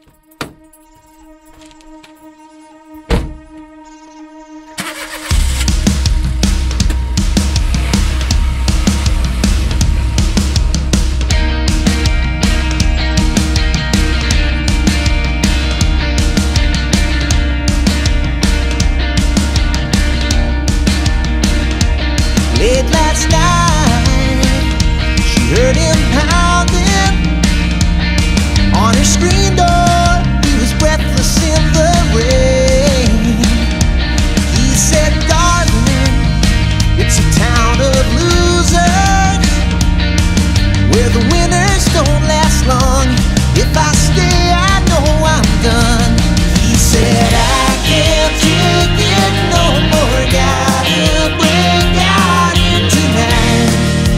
Late last night, she heard him pounding on her screen door. He was breathless in the rain. He said, darling, it's a town of losers, where the winners don't last long. If I stay, I know I'm done. He said, I can't take it no more, gotta break out tonight.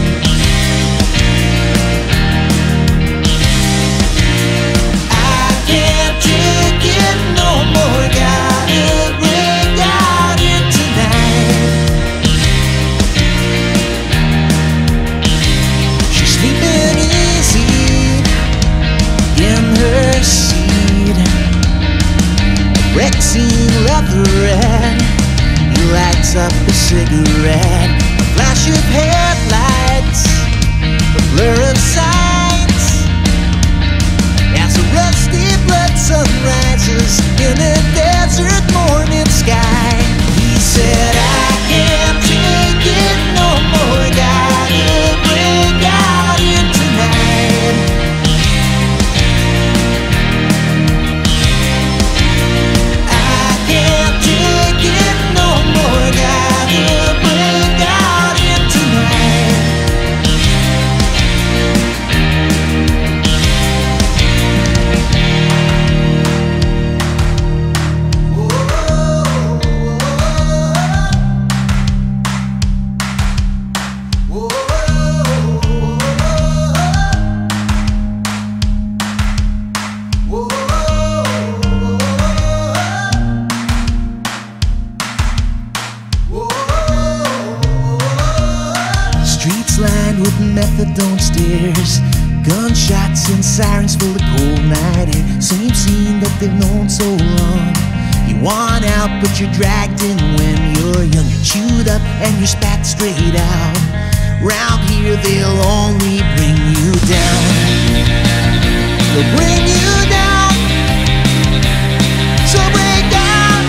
I can't take it no more, gotta break out tonight. She's sleeping easy in her seat, a rexine leatherette. He lights up a cigarette, a flash of headlights, a blur of signs, as a rusty blood sun rises in a desert morning sky. He said, I can't take it no more, gotta break out tonight. I can't take it no more, gotta break out tonight. Streets lined with methadone stairs, gunshots and sirens full of cold night air. Same scene that they've known so long. You want out, but you're dragged in when you're young. You're chewed up and you're spat straight out. Round here they'll only bring you down. They'll bring you down. So break down.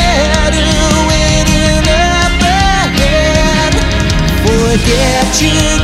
Forget you.